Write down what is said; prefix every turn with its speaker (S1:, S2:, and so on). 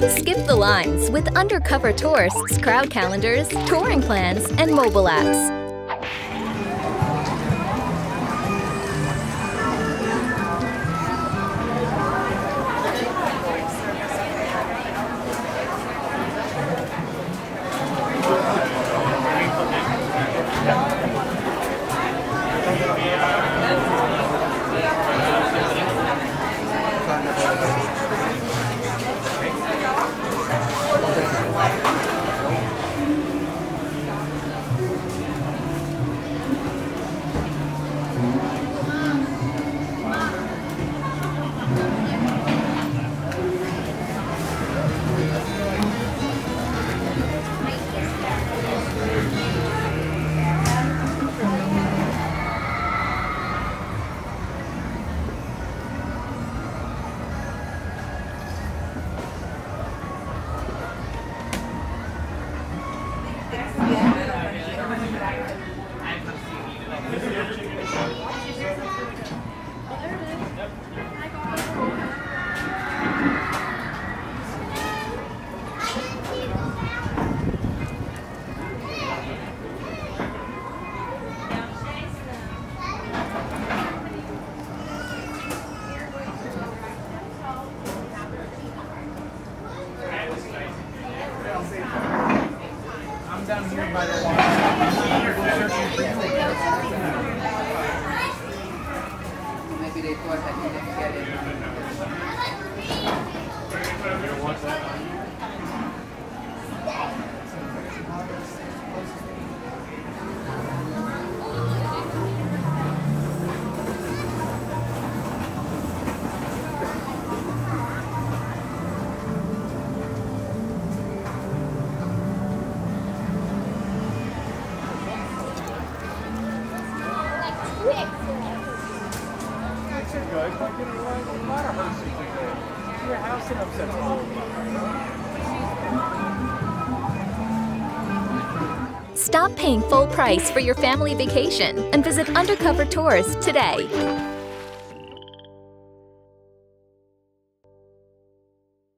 S1: Skip the lines with Undercover Tourist's crowd calendars, touring plans, and mobile apps.
S2: I'm down here by the water. Maybe they thought that you didn't get it.
S3: Guys, like a lot of horses today. Your house and upsets all of them.
S1: Stop paying full price for your family vacation and visit Undercover Tourist today.